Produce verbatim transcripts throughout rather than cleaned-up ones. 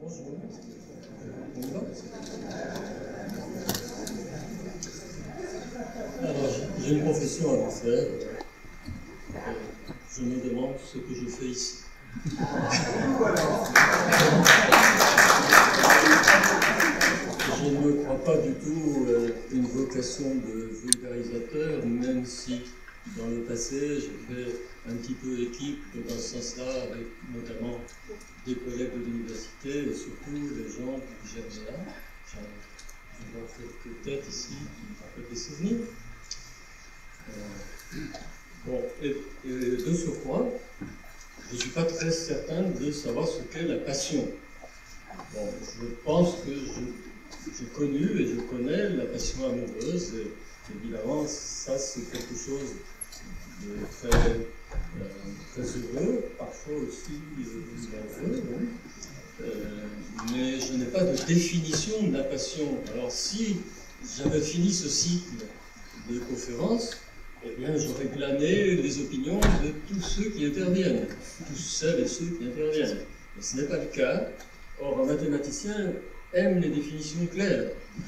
Bonjour. On y va? Alors, j'ai une confession à vous faire. Je me demande ce que je fais ici. Je ne crois pas du tout euh, une vocation de vulgarisateur, même si dans le passé j'ai fait un petit peu équipe dans ce sens-là, avec notamment des collègues de l'université et surtout les gens du G R D A. Je vois quelques têtes ici qui me rappellent des souvenirs. Euh, bon, et, et de surcroît, je ne suis pas très certain de savoir ce qu'est la passion. Bon, je pense que je, j'ai connu et je connais la passion amoureuse, et évidemment, ça c'est quelque chose de très, euh, très heureux, parfois aussi malheureux, hein. euh, mais je n'ai pas de définition de la passion. Alors si j'avais fini ce cycle de conférences, eh bien j'aurais glané les opinions de tous ceux qui interviennent, tous celles et ceux qui interviennent. Mais ce n'est pas le cas. Or, un mathématicien aime les définitions claires.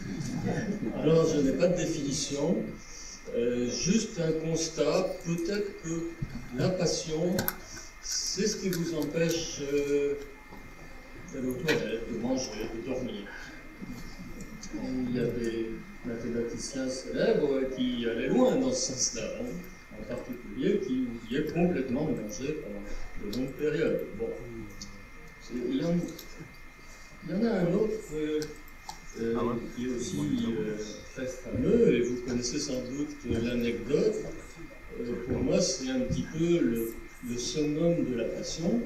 Alors je n'ai pas de définition. Euh, juste un constat, peut-être que la passion, c'est ce qui vous empêche euh, d'aller aux toilettes, de manger, de dormir. Il y a des mathématiciens célèbres qui allaient loin dans ce sens-là, hein, en particulier qui oubliaient complètement de manger pendant de longues périodes. Bon. Il y, en, il y en a un autre euh, euh, ah ouais. qui est aussi euh, très fameux, et vous connaissez sans doute l'anecdote. Euh, pour moi, c'est un petit peu le, le summum de la passion,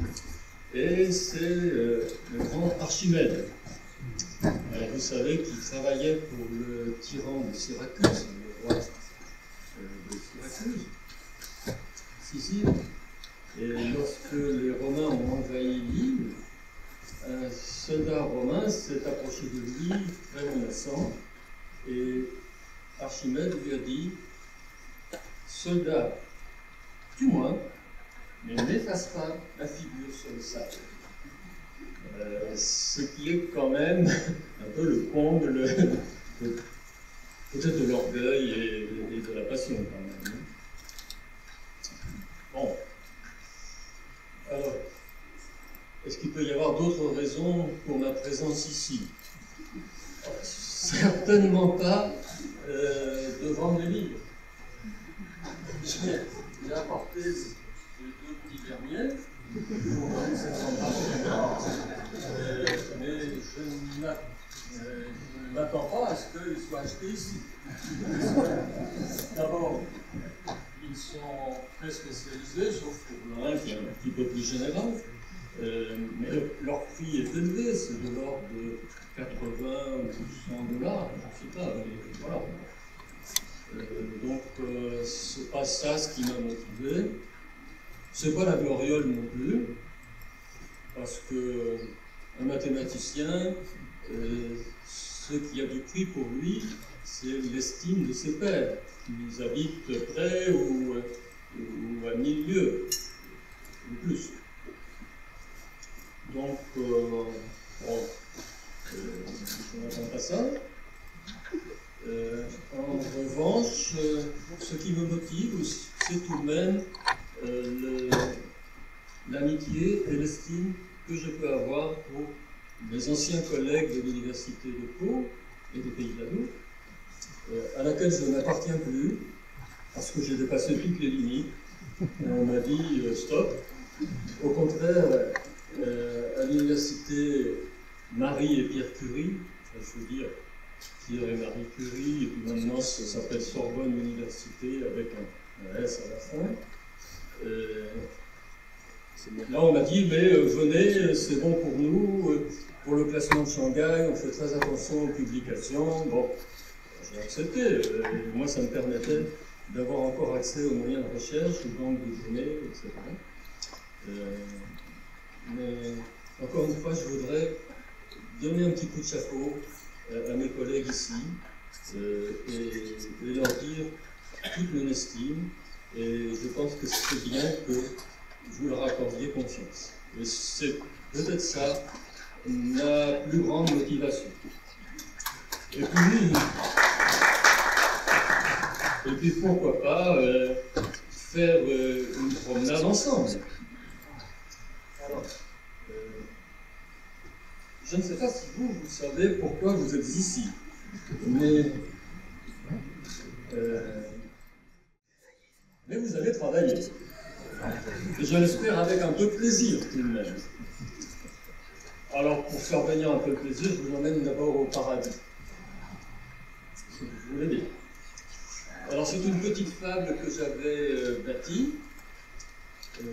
et c'est euh, le grand Archimède. Alors, vous savez qu'il travaillait pour le tyran de Syracuse, le roi euh, de Syracuse, Sicile, et lorsque les Romains ont envahi l'île, un soldat romain s'est approché de lui, très menaçant, et Archimède lui a dit « Soldat, tue-moi, mais n'efface pas la figure sur le sable. Euh, » Ce qui est quand même un peu le comble de, peut-être de l'orgueil et, et de la passion quand même. Bon. Alors, est-ce qu'il peut y avoir d'autres raisons pour ma présence ici? Certainement pas euh, devant mes livres. J'ai apporté les deux petits derniers pour cette campagne, euh, mais je ne m'attends pas à ce qu'ils soient achetés ici. D'abord, ils sont très spécialisés, sauf pour l'un qui est un petit peu plus général. Euh, mais leur prix est élevé, c'est de l'ordre de quatre-vingts ou cent dollars, je ne sais pas, mais voilà. Euh, donc, euh, c'est pas ça ce qui m'a motivé. C'est pas la gloriole non plus, parce que un mathématicien, euh, ce qui a du prix pour lui, c'est l'estime de ses pairs, qui habitent près ou, ou à mille lieues, ou plus. Donc, euh, bon, euh, je n'attends pas ça. Euh, en revanche, euh, ce qui me motive, c'est tout de même euh, l'amitié et l'estime que je peux avoir pour mes anciens collègues de l'université de Pau et des Pays de la Dour, euh, à laquelle je n'appartiens plus, parce que j'ai dépassé toutes les limites. Et on m'a dit euh, stop. Au contraire, Euh, à l'université Marie et Pierre Curie, je veux dire Pierre et Marie Curie, et puis maintenant ça s'appelle Sorbonne Université avec un, un S à la fin. Euh, là on m'a dit, mais euh, venez, c'est bon pour nous, euh, pour le classement de Shanghai, on fait très attention aux publications. Bon, j'ai accepté, euh, moi ça me permettait d'avoir encore accès aux moyens de recherche, aux banques de données, et cetera. Euh, Mais encore une fois, je voudrais donner un petit coup de chapeau euh, à mes collègues ici euh, et, et leur dire toute mon estime. Et je pense que c'est bien que vous leur accordiez confiance. Et c'est peut-être ça la plus grande motivation. Et puis, et puis pourquoi pas euh, faire euh, une promenade ensemble. Alors, euh, je ne sais pas si vous, vous savez pourquoi vous êtes ici, mais, euh, mais vous allez travailler. Et je l'espère avec un peu de plaisir tout de même. Alors, pour faire venir un peu de plaisir, je vous emmène d'abord au paradis. Si vous voulez bien. Alors, c'est une petite fable que j'avais euh, bâtie. Euh,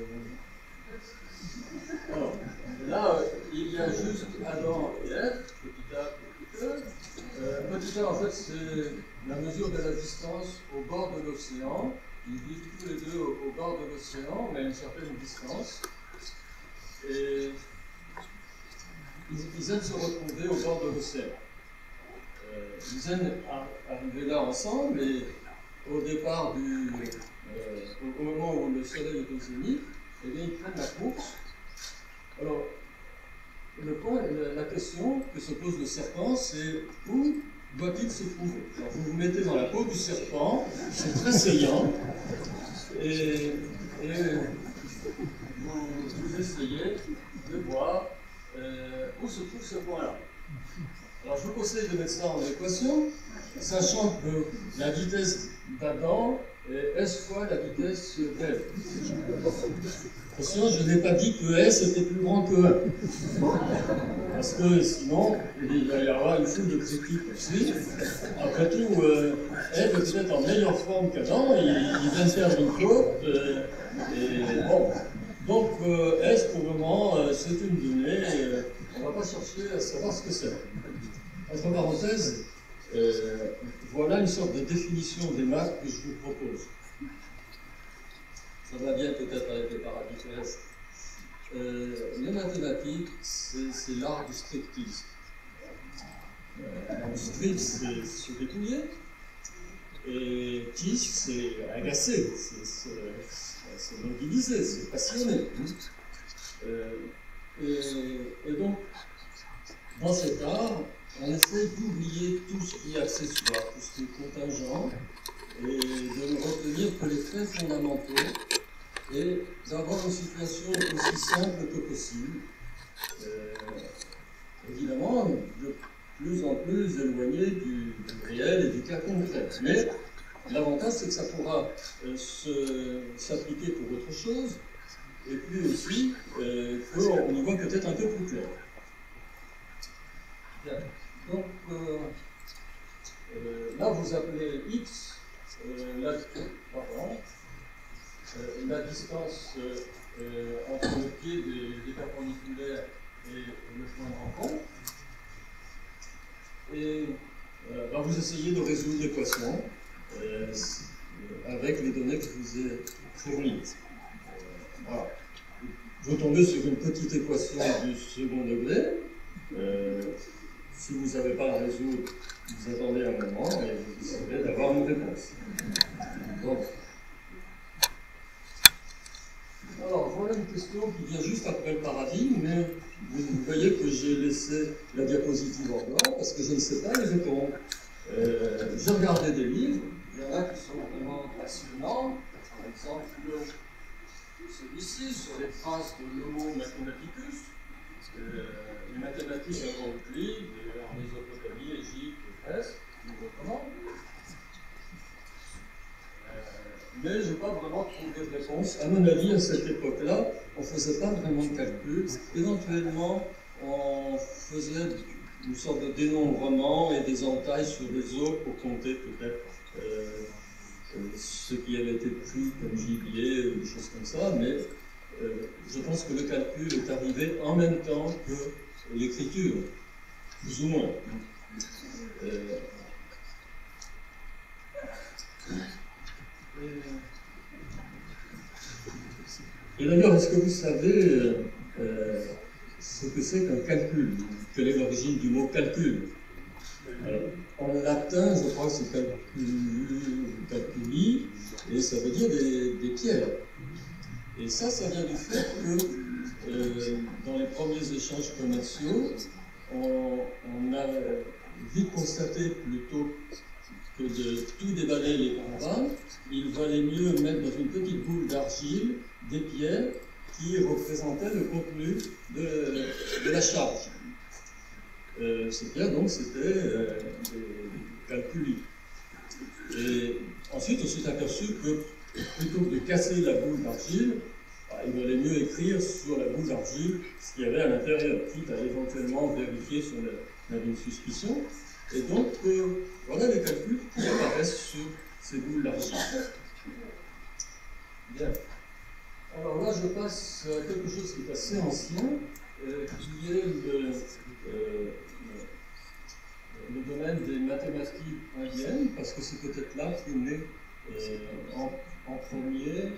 alors, là, euh, il y a juste Adam et Ève, petit A, petit E. Euh, petit A, en fait, c'est la mesure de la distance au bord de l'océan. Ils vivent tous les deux au, au bord de l'océan, mais à une certaine distance. Et ils, ils aiment se retrouver au bord de l'océan. Euh, ils aiment arriver là ensemble, et au départ du... Euh, au, au moment où le soleil est au zénith, eh bien, ils prennent la course. Alors, le point, la, la question que se pose le serpent, c'est où doit-il se trouver? Alors, vous vous mettez dans la peau du serpent, c'est très saillant, et, et vous, vous essayez de voir euh, où se trouve ce point-là. Alors, je vous conseille de mettre ça en équation, sachant que la vitesse d'Adam est S fois la vitesse d'Ève. Attention, je n'ai pas dit que S était plus grand que un. Parce que sinon, il va y avoir une foule de critiques aussi. Après tout, euh, Ève est peut-être en meilleure forme qu'Adam, il, il vient de faire une faute. Euh, et bon. Donc, euh, S, pour le moment, euh, c'est une donnée. Euh, on ne va pas chercher à savoir ce que c'est. Entre parenthèses, euh, voilà une sorte de définition des maths que je vous propose. Ça va bien peut-être avec les paradis terrestres. Euh, les mathématiques, c'est l'art du striptease. Euh, le strip, c'est se dépouiller, et tease, c'est agacer, c'est mobiliser, c'est passionner. Euh, et, et donc, dans cet art, on essaie d'oublier tout ce qui est accessoire, tout ce qui est contingent, et de ne retenir que les faits fondamentaux, et d'avoir une situation aussi simple que possible. Euh, évidemment, de plus en plus éloigné du, du réel et du cas concret. Mais l'avantage, c'est que ça pourra euh, s'appliquer pour autre chose, et puis aussi euh, qu'on y voit peut-être un peu plus clair. Bien. Donc, euh, euh, là, vous appelez X euh, la, pardon, euh, la distance euh, euh, entre le pied des, des perpendiculaires et le point de rencontre. Et euh, bah, vous essayez de résoudre l'équation euh, avec les données que je vous ai fournies. Euh, voilà. Vous tombez sur une petite équation du second degré. Euh, si vous n'avez pas à résoudre, vous attendez un moment et vous essayez d'avoir une réponse. Donc, alors, voilà une question qui vient juste après le paradigme, mais vous voyez que j'ai laissé la diapositive en blanc parce que je ne sais pas les répondre. Euh, j'ai regardé des livres, il y en a qui sont vraiment passionnants, par exemple celui-ci sur les traces de l'Homo mathematicus, euh, les mathématiques avant Euclide, en Mésopotamie, Égypte, Grèce, je vous recommande. Mais je n'ai pas vraiment trouvé de réponse. À mon avis, à cette époque-là, on ne faisait pas vraiment de calcul. Éventuellement, on faisait une sorte de dénombrement et des entailles sur les os pour compter peut-être euh, euh, ce qui avait été pris comme gibier ou des choses comme ça. Mais euh, je pense que le calcul est arrivé en même temps que l'écriture, plus ou moins. Euh, Et d'ailleurs, est-ce que vous savez euh, ce que c'est qu'un calcul? Quelle est l'origine du mot calcul? Alors, en latin, je crois que c'est calcul, calculi, et ça veut dire des, des pierres. Et ça, ça vient du fait que euh, dans les premiers échanges commerciaux, on, on a vite constaté plutôt que de tout déballer les caravanes, il valait mieux mettre dans une petite boule d'argile des pierres qui représentaient le contenu de, de la charge. Euh, ces pierres, donc, c'était euh, des calculs. Et ensuite, on s'est aperçu que plutôt que de casser la boule d'argile, bah, il valait mieux écrire sur la boule d'argile ce qu'il y avait à l'intérieur, quitte à éventuellement vérifier si on avait une suspicion. Et donc, euh, voilà les calculs qui apparaissent sur ces boules d'argile. Bien. Alors là, je passe à quelque chose qui est assez ancien, euh, qui est le, euh, le domaine des mathématiques indiennes, parce que c'est peut-être là qu'est né euh, en, en premier,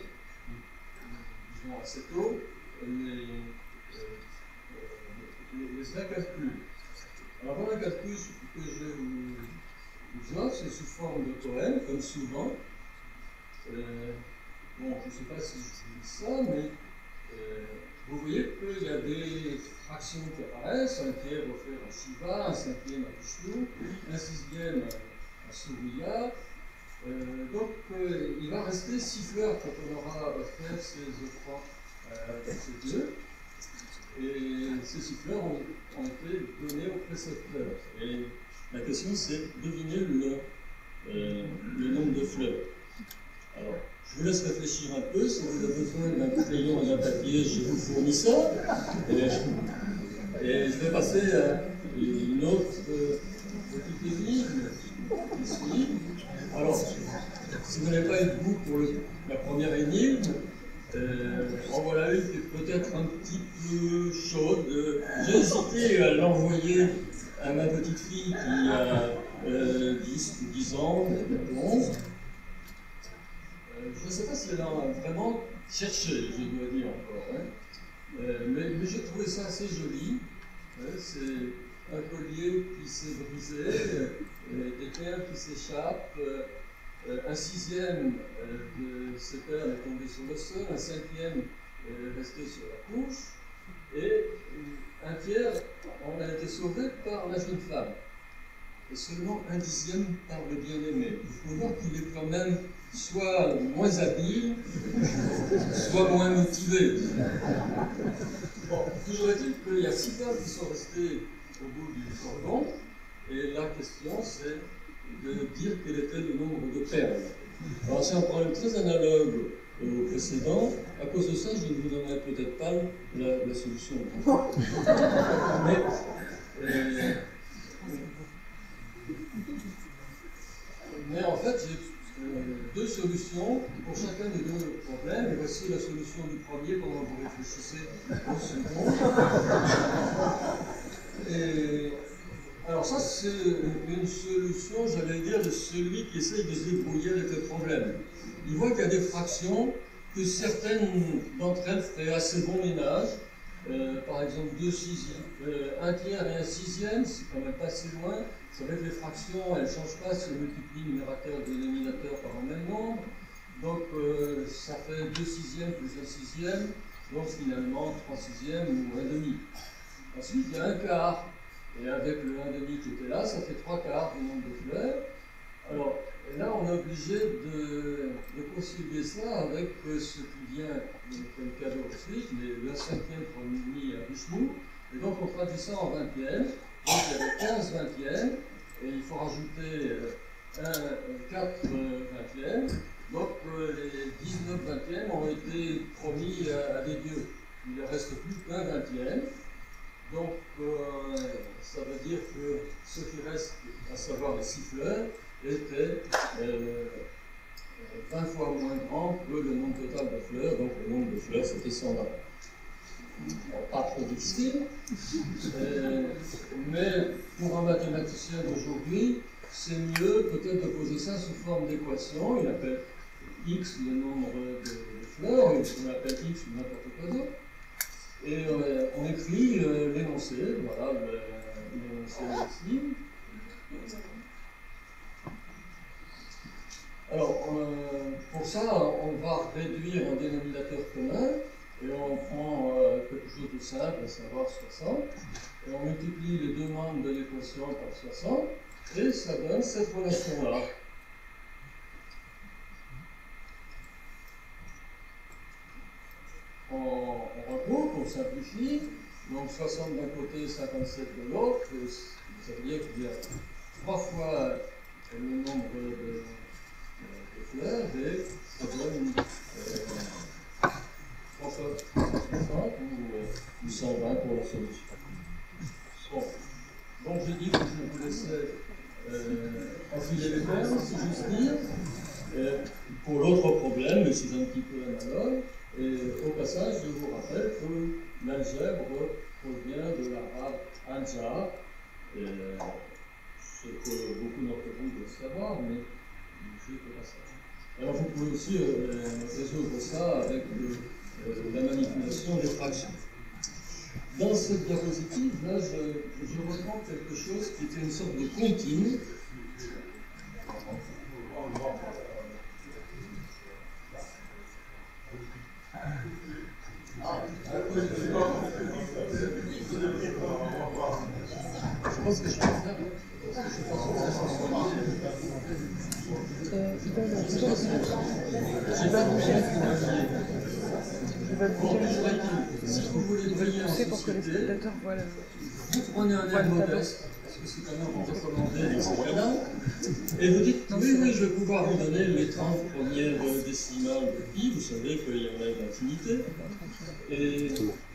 disons assez tôt, les, euh, les, les calculs. Alors voilà un calcul que je vous offre, c'est sous forme de poème, comme souvent. Euh, bon, je ne sais pas si je dis ça, mais euh, vous voyez qu'il y a des fractions qui apparaissent, un tiers offert à Shiva, un cinquième à Vishnu, un sixième à Surya. Euh, donc euh, il va rester six fleurs quand on aura offert ces offrandes à ces dieux. Et ces six fleurs ont, ont été données aux précepteurs. Et la question, c'est deviner le, euh, le nombre de fleurs. Alors, je vous laisse réfléchir un peu. Si vous avez besoin d'un crayon et d'un papier, je vous fournis ça. Et, et je vais passer à une autre euh, petite énigme qui suit. Alors, si vous n'avez pas eu de goût pour le, la première énigme, Euh, en voilà une qui est peut-être un petit peu chaude. J'ai hésité à l'envoyer à ma petite fille qui a euh, dix ou dix ans, onze. Euh, je ne sais pas si elle a vraiment cherché, je dois dire encore. Hein. Euh, mais mais j'ai trouvé ça assez joli. Euh, C'est un collier qui s'est brisé, euh, des perles qui s'échappent. Euh, Euh, un sixième euh, de ces perles est tombé sur le sol, un cinquième est resté sur la couche, et un tiers en a été sauvé par la jeune femme. Et seulement un dixième par le bien-aimé. Il faut voir qu'il est quand même soit moins habile, soit moins motivé. Bon, toujours est-il qu'il y a six perles qui sont restées au bout du cordon, et la question c'est de dire quel était le nombre de perles. Alors c'est un problème très analogue au précédent. À cause de ça, je ne vous donnerai peut-être pas la, la solution. Mais, euh, mais en fait, j'ai euh, deux solutions pour chacun des deux problèmes. Et voici la solution du premier pendant que vous réfléchissez au second. Et, alors ça, c'est une solution, j'allais dire, de celui qui essaye de se débrouiller avec le problème. Il voit qu'il y a des fractions, que certaines d'entre elles feraient assez bon ménage. Euh, par exemple, deux sixièmes, euh, un tiers et un sixième, c'est quand même pas si loin. C'est vrai que les fractions, elles ne changent pas si on multiplie le numérateur et le dénominateur par un même nombre. Donc euh, ça fait deux sixièmes plus un sixième, donc finalement trois sixièmes ou un demi. Ensuite, il y a un quart. Et avec le un demi qui était là, ça fait trois quarts du nombre de fleurs. Alors là, on est obligé de, de concilier ça avec ce qui vient comme cadeau ensuite, les un cinquième pour Mimi à Vishnu. Et donc on traduit ça en vingtième. Donc il y avait quinze vingtièmes, et il faut rajouter un, quatre vingtièmes. Donc les dix-neuf vingtièmes ont été promis à, à des dieux. Il ne reste plus qu'un vingtième. Donc, euh, ça veut dire que ce qui reste, à savoir les six fleurs, était euh, vingt fois moins grand que le nombre total de fleurs. Donc, le nombre de fleurs, c'était cent vingt. Bon, pas trop difficile, euh, mais pour un mathématicien d'aujourd'hui, c'est mieux peut-être de poser ça sous forme d'équation. Il appelle x le nombre de, de fleurs, on appelle x ou n'importe quoi d'autre. Et euh, on écrit euh, l'énoncé, voilà l'énoncé ici. Alors, euh, pour ça, on va réduire un dénominateur commun, et on prend euh, quelque chose de simple, à savoir soixante, et on multiplie les deux membres de l'équation par soixante, et ça donne cette relation-là. On, on regroupe, on simplifie, donc soixante d'un côté, cinquante-sept de l'autre, ça veut dire qu'il y a trois fois le nombre de, de fleurs, et ça donne euh, trois fois cent soixante ou, ou cent vingt pour la solution. Bon. Donc j'ai dit que je vous laissais euh, enfiler les termes, si j'ose dire, euh, pour l'autre problème, mais c'est un petit peu analogue. Et au passage, je vous rappelle que l'algèbre provient de l'arabe anja, euh, ce que beaucoup d'entre vous doivent savoir, mais juste au passage. Alors vous pouvez aussi euh, résoudre ça avec euh, la manipulation des fractions. Dans cette diapositive, là, je, je reprends quelque chose qui était une sorte de comptine. Je pense que je vais faire. Je pense que ça s'en J'ai pas bougé. Si vous voulez briller en C'est pour que les société, spectateurs voient le... vous prenez un air modeste, parce que c'est quand même recommandé, et cetera. Et vous dites, oui, oui, je vais pouvoir vous donner les trente premières décimales de pi, vous savez qu'il y en a une infinité. Et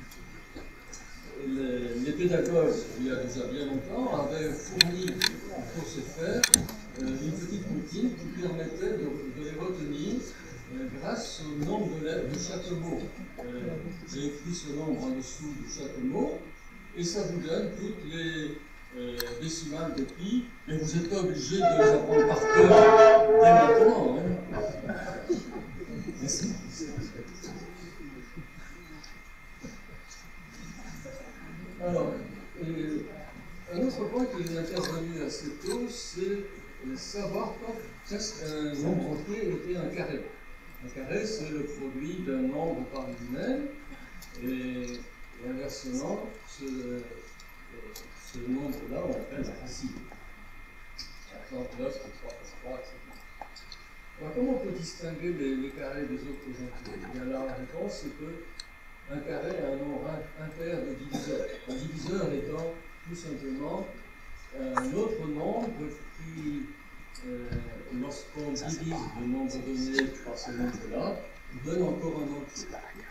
les, les pédagogues, il y a déjà bien longtemps, avaient fourni pour ce faire une petite routine qui permettait de, de les retenir euh, grâce au nombre de lettres de chaque mot. Euh, J'ai écrit ce nombre en dessous de chaque mot, et ça vous donne toutes les euh, décimales de pi, mais vous n'êtes pas obligé de les apprendre par cœur dès maintenant. Hein. Merci. Alors, euh, un autre point qui est intervenu assez tôt, c'est savoir quand un nombre entier était un carré. Un carré, c'est le produit d'un nombre par lui-même, et, et inversement, ce, ce nombre-là, on l'appelle la racine. Par exemple, neuf, trois plus trois, et cetera. Alors, comment on peut distinguer les, les carrés des autres entiers? Eh bien, la réponse, c'est que un carré a un nombre impair de diviseurs. Un diviseur étant tout simplement un autre nombre qui, euh, lorsqu'on divise le nombre donné par ce nombre-là, donne encore un entier.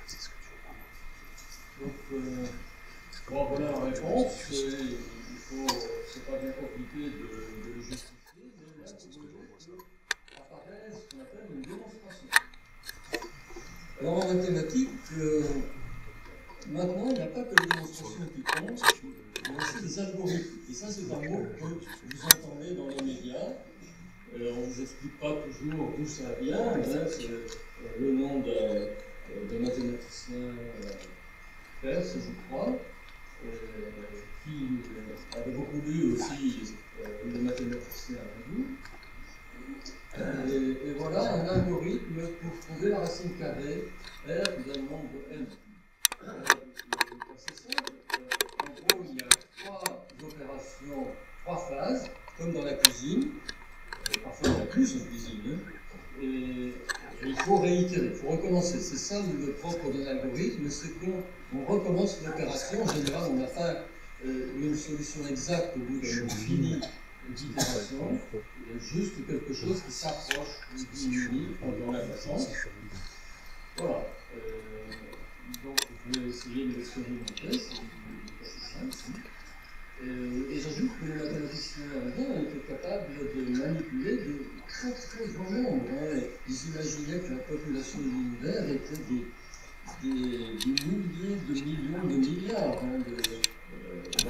Donc, euh, bon, voilà la réponse. Il faut, c'est pas bien compliqué de, de le justifier, mais là, vous voyez qu'apparaît ce qu'on appelle une démonstration. Alors, en mathématiques, euh, maintenant, il n'y a pas que les démonstrations qui comptent, il y a aussi des algorithmes. Et ça, c'est un mot que vous entendez dans les médias. Euh, on ne vous explique pas toujours d'où ça vient. Hein, c'est euh, le nom d'un euh, mathématicien euh, perse, je crois, euh, qui euh, avait beaucoup lu aussi euh, les mathématiciens hindous. Et, et voilà un algorithme pour trouver la racine carrée R d'un nombre n. Euh, c'est simple. Euh, en gros, il y a trois opérations, trois phases, comme dans la cuisine. Et parfois, il y en a plus en cuisine. Hein. Et, et il faut réitérer, il faut recommencer. C'est ça le propre d'un algorithme, c'est qu'on on recommence l'opération. En général, on n'a pas euh, une solution exacte au bout d'un nombre fini d'itération. Il y a juste quelque chose qui s'approche du uni dans la façon. Voilà. Euh, donc, je vais essayer de l'expérimenter, c'est assez simple. Euh, et j'ajoute que les mathématiciens indiens étaient capables de manipuler de très très grands nombres. Hein. Ils imaginaient que la population de l'univers était des, des, des milliers de millions de milliards. Hein, de, euh,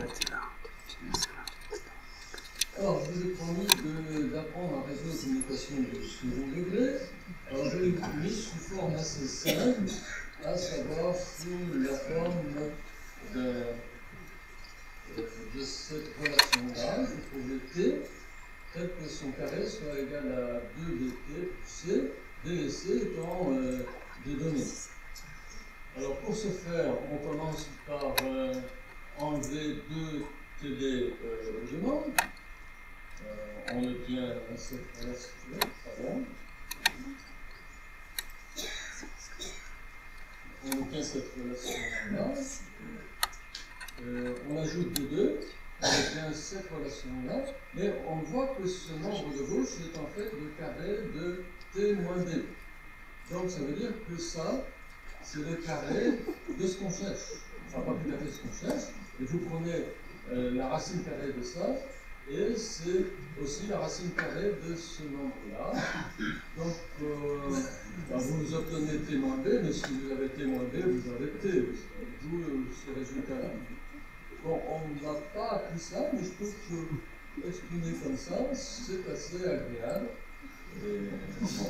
Alors, je vous ai promis d'apprendre à résoudre une équation de second degré. Alors, je l'ai mise sous forme assez simple, à savoir sous la forme de, de cette relation-là. Je trouve le t, tel que son carré soit égal à deux d t plus c, délaissés dans euh, des données. Alors pour ce faire, on commence par euh, enlever deux T D euh, éléments. Euh, on obtient cette relation, pardon. On obtient cette relation-là. Euh, on ajoute des deux, on obtient cette relation-là, mais on voit que ce nombre de gauche est en fait le carré de T moins B. Donc ça veut dire que ça, c'est le carré de ce qu'on cherche. Enfin, pas tout à fait ce qu'on cherche. Et vous prenez euh, la racine carrée de ça, et c'est aussi la racine carrée de ce nombre-là. Donc, euh, ben vous obtenez T moins B, mais si vous avez T moins B, vous avez T, d'où ce résultat-là. Bon, on n'a pas appris ça, mais je trouve que exprimer comme ça, c'est assez agréable. Et bon,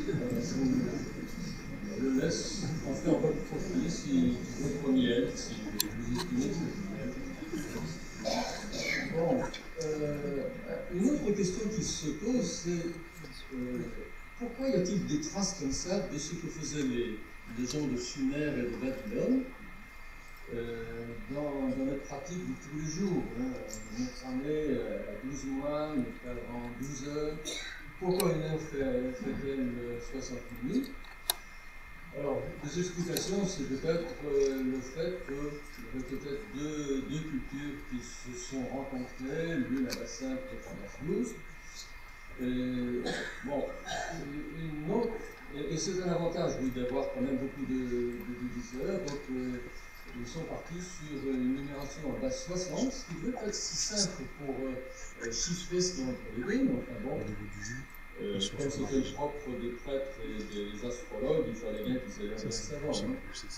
je le laisse en faire votre profil, si votre premier, si vous estimez que c'est bien. Bon, euh, une autre question qui se pose, c'est euh, pourquoi y a-t-il des traces comme ça de ce que faisaient les, les gens de Sumer et de Babylone euh, dans, dans notre pratique de tous les jours, hein, notre année à douze mois, notre cadre en douze heures. Pourquoi une heure fait-elle soixante minutes? Alors, les explications, c'est peut-être euh, le fait qu'il y avait peut-être deux, deux cultures qui se sont rencontrées, l'une à bassin et douze. Et bon, une autre, et, et c'est un avantage, oui, d'avoir quand même beaucoup de, de diviseurs. Donc, euh, ils sont partis sur une numération à base soixante, ce qui veut pas être si simple pour euh, chiffrer ce qui est entre les deux, mais enfin bon. Euh, comme c'était le propre des prêtres et des astrologues, il fallait bien qu'ils aient l'air de savoir. Hein.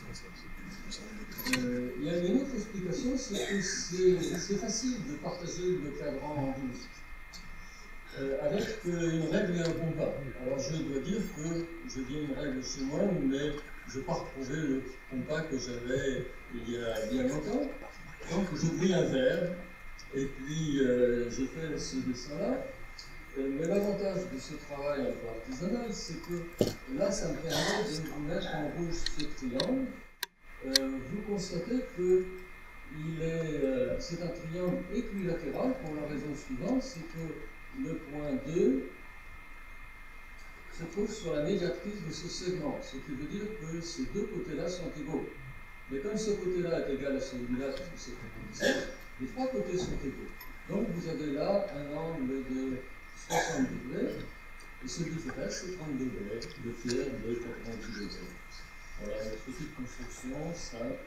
Euh, il y a une autre explication, c'est que c'est facile de partager le cadran en douze, euh, avec euh, une règle et un compas. Alors je dois dire que j'ai bien une règle chez moi, mais je n'ai pas retrouvé le compas que j'avais il y a bien longtemps. Donc je pris un verre, et puis euh, j'ai fait ce dessin-là. Mais l'avantage de ce travail un peu artisanal, c'est que là, ça me permet de vous mettre en rouge ce triangle. Euh, vous constatez que euh, c'est un triangle équilatéral pour la raison suivante, c'est que le point deux se trouve sur la médiatrice de ce segment, ce qui veut dire que ces deux côtés-là sont égaux. Mais comme ce côté-là est égal à celui-là, parce que c'est proposition, les trois côtés sont égaux. Donc vous avez là un angle de soixante degrés, et celui qui reste, c'est trente degrés, le tiers de quatre-vingt-dix degrés. Voilà, une petite construction simple,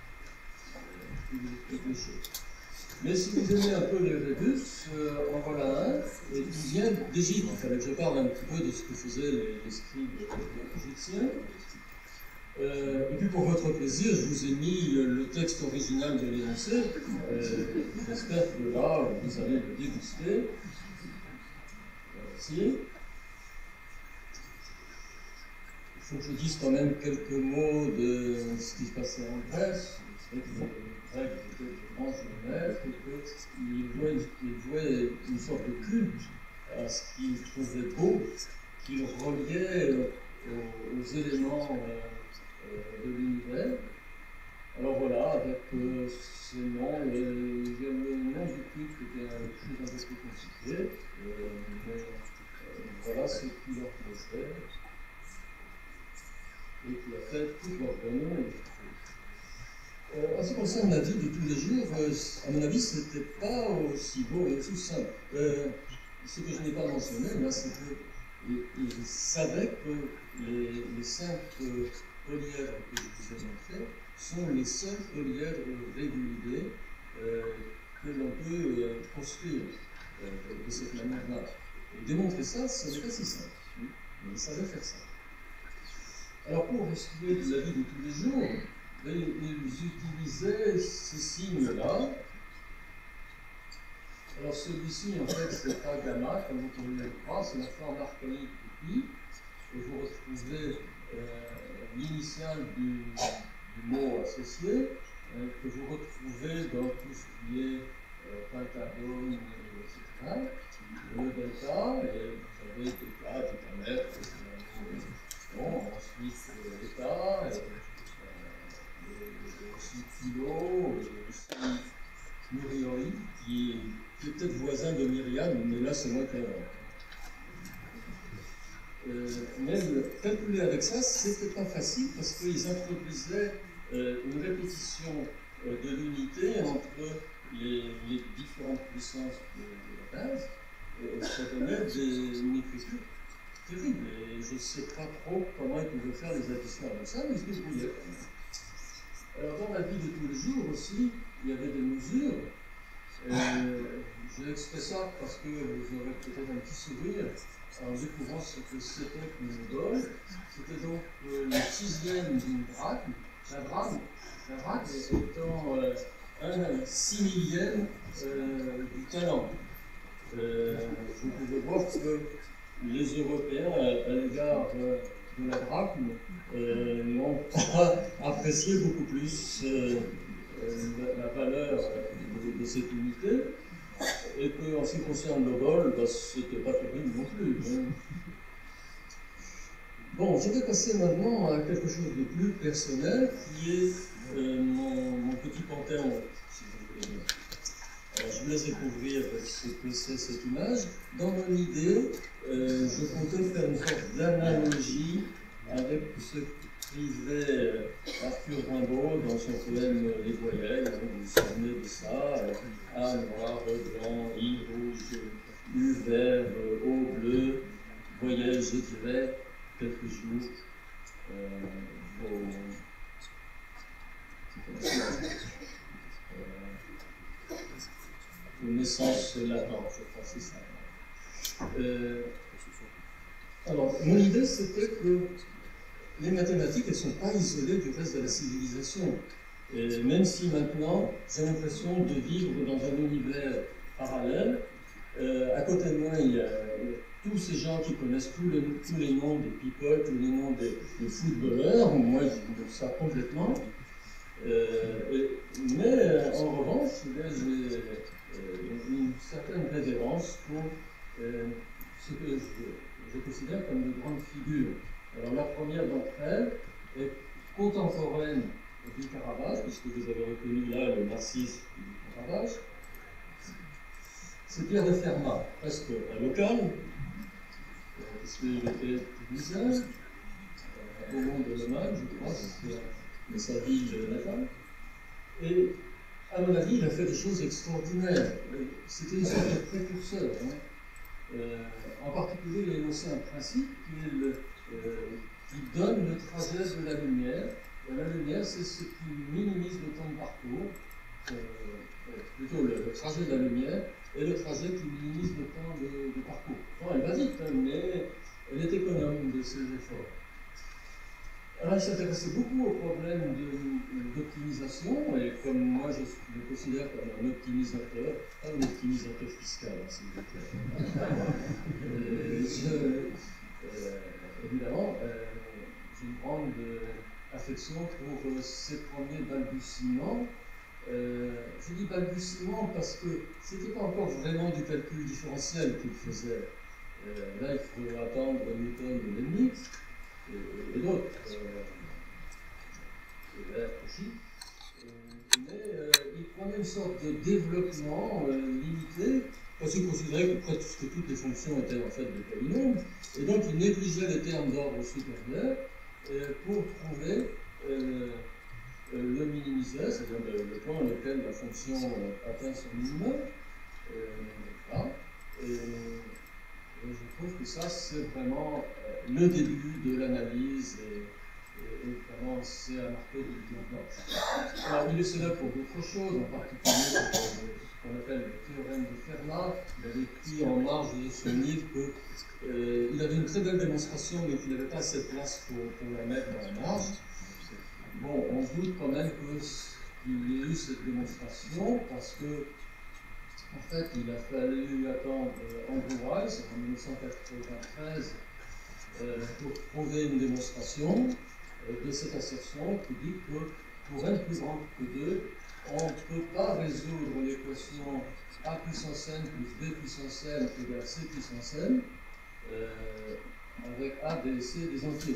quelque chose. Mais si vous aimez un peu les rébus, euh, en voilà un, et qui vient d'Égypte. Il fallait que je parle un petit peu de ce que faisaient les, les scribes égyptiens. Euh, et puis pour votre plaisir, je vous ai mis le texte original de l'énoncé. Euh, J'espère que là, vous allez le déguster. Merci. Il faut que je dise quand même quelques mots de ce qui se passait en Grèce. Je sais que les Grecs étaient de grands géomètres et qu'ils vouaient, ils vouaient une sorte de culte à ce qu'ils trouvaient beau, qu'ils reliaient aux, aux éléments euh, de l'univers. Alors voilà, avec euh, ces noms, il y a le nom du culte qui était un peu un peu plus compliqué, euh, mais euh, voilà ce qui leur plaisait et qui a fait toute leur bonheur. Euh, en ce qui concerne la vie de tous les jours, euh, à mon avis, ce n'était pas aussi beau et aussi simple. Euh, ce que je n'ai pas mentionné, là, c'est qu'ils savaient que les, les cinq euh, polyèdres que je vous ai montrés sont les seuls polyèdres réguliers euh, que l'on peut euh, construire euh, de cette manière-là. Et démontrer ça, ce n'est pas si simple. Mais ils savaient faire ça. Alors, pour restituer de la vie de tous les jours, ils utilisaient ces signes-là. Alors, celui-ci, en fait, c'est pas gamma, comme vous pouvez le croire, c'est la forme archaïque de pi. Et vous retrouvez euh, l'initiale du, du mot associé, euh, que vous retrouvez dans tout ce qui est euh, pentagone, et cetera. Le delta, et vous avez delta, delta mètre, Bon, ensuite euh, État, euh, euh, aussi Philo, et aussi Muriori, qui est, qui est peut-être voisin de Myriam, mais là c'est moins clair. Euh, mais le calculer avec ça, c'était pas facile parce qu'ils introduisaient euh, une répétition euh, de l'unité entre les, les différentes puissances de, de la base, et ça donnait des, une écriture terrible. Et je ne sais pas trop comment ils pouvaient faire les additions avec ça, mais ils se débrouillaient quand même. Alors dans la vie de tous les jours aussi, il y avait des mesures. Euh, J'ai extrait ça parce que vous aurez peut-être un petit sourire en découvrant ce que c'était qu'une dole. C'était donc euh, le sixième d'une drachme, la drachme, la drachme étant euh, un six millième euh, du talent. Euh, vous pouvez voir que les Européens, à, à l'égard euh, de la drachme, euh, n'ont pas apprécié beaucoup plus euh, euh, la, la valeur de, de cette unité. Et qu'en ce qui concerne le vol, bah, c'était pas terrible non plus. Hein. Bon, je vais passer maintenant à quelque chose de plus personnel, qui est euh, mon, mon petit panthéon, si vous voulez. Alors, je vous laisse découvrir ce que c'est cette image. Dans mon idée, euh, je comptais faire une sorte d'analogie avec ce qu'écrivait Arthur Rimbaud dans son poème Les Voyelles. Vous vous souvenez de ça? A noir, blanc, I rouge, U vert, O bleu, voyelles, je dirais, quelques jours. Euh, vos... euh, une naissance latente, je crois, c'est ça. Euh, alors, mon idée, c'était que les mathématiques, elles ne sont pas isolées du reste de la civilisation. Et même si maintenant, j'ai l'impression de vivre dans un univers parallèle, euh, à côté de moi, il y a tous ces gens qui connaissent tous les, tous les noms des people, tous les noms des, des footballeurs. Moi, je ça complètement. Euh, et, mais en revanche, j'ai euh, une certaine révérence pour euh, ce que je, je considère comme de grandes figures. Alors la première d'entre elles est contemporaine du Caravage, puisque vous avez reconnu là le Narcisse du Caravage. C'est Pierre de Fermat, presque un local, puisqu'il était publicien, au monde de l'Allemagne, je crois, de sa ville natale. Et à mon avis, il a fait des choses extraordinaires. C'était une sorte de précurseur. Hein. Euh, en particulier, il a énoncé un principe qui, est le, euh, qui donne le trajet de la lumière. Et la lumière, c'est ce qui minimise le temps de parcours, euh, plutôt le, le trajet de la lumière, et le trajet qui minimise le temps de, de parcours. Bon, elle va vite, hein, mais elle est économe de ses efforts. Alors, il s'intéressait beaucoup au problème d'optimisation, et comme moi je me considère comme un optimisateur, pas un optimisateur fiscal, hein, s'il vous plaît. euh, je, euh, évidemment, euh, j'ai une grande euh, affection pour euh, ces premiers balbutiements. Euh, je dis balbutiements parce que ce n'était pas encore vraiment du calcul différentiel qu'il faisait. Euh, là, il faut attendre Newton et Leibniz. Et, et d'autres, euh, aussi. Euh, mais euh, il prenait une sorte de développement euh, limité, parce qu'il considérait que presque toutes les fonctions étaient en fait des polynômes, et donc il négligeait les termes d'ordre supérieur euh, pour trouver euh, euh, le minimisé, c'est-à-dire le, le point à lequel la fonction euh, atteint son minimum. Euh, voilà. Et, Et je trouve que ça, c'est vraiment euh, le début de l'analyse et, et, et vraiment c'est à marquer du développement. Alors, il est célèbre pour d'autres choses, en particulier pour ce qu'on appelle le théorème de Fermat. Il avait écrit en marge de son livre qu'il euh, avait une très belle démonstration, mais qu'il n'avait pas assez de place pour, pour la mettre en marge. Bon, on se doute quand même qu'il y ait eu cette démonstration parce que en fait, il a fallu attendre Andrew Wiles en mille neuf cent quatre-vingt-treize euh, pour trouver une démonstration euh, de cette assertion qui dit que pour n plus grand que deux, on ne peut pas résoudre l'équation a puissance n plus b puissance n égale c puissance n euh, avec a, b et c des entiers.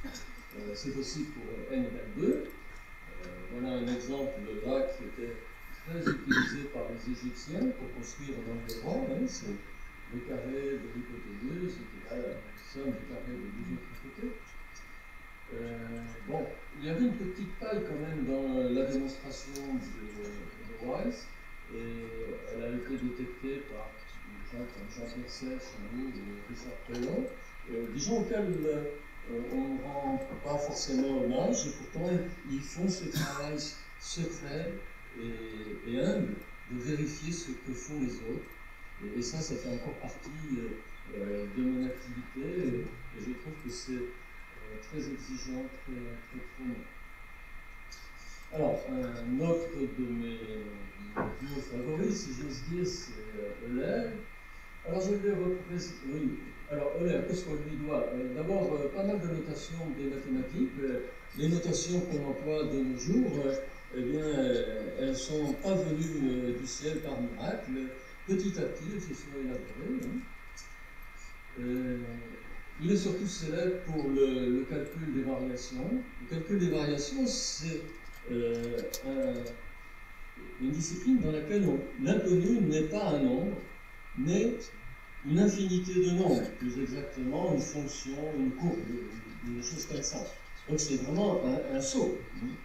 Euh, c'est possible pour n égale deux. Euh, voilà un exemple là qui était très utilisé par les Égyptiens pour construire un angle droit. Hein, c'est le carré de l'hypoténuse est égal à la somme du carré des deux autres côtés. Euh, bon, il y avait une petite paille quand même dans la démonstration de, de Wise, et elle a été détectée par des gens comme Jean-Pierre Sèche ou Richard Pelon, euh, des gens auxquels euh, on ne rend pas forcément hommage, et pourtant ils font ce travail secret et, et humble de vérifier ce que font les autres. Et, et ça, ça fait encore partie euh, de mon activité, et, et je trouve que c'est euh, très exigeant, très, très prenant. Alors, un autre de mes duos favoris, si j'ose dire, c'est Euler. Alors, je vais représenter. Oui. Alors, Euler, qu'est-ce qu'on lui doit? euh, D'abord, euh, pas mal de notations des mathématiques. Euh, les notations qu'on emploie de nos jours, euh, eh bien, euh, elles ne sont pas venues euh, du ciel par miracle. Petit à petit, elles se sont élaborées. Hein. Euh, il est surtout célèbre pour le, le calcul des variations. Le calcul des variations, c'est euh, un, une discipline dans laquelle l'inconnu n'est pas un nombre, mais une infinité de nombres, plus exactement une fonction, une courbe, des choses comme ça. Donc c'est vraiment un, un saut.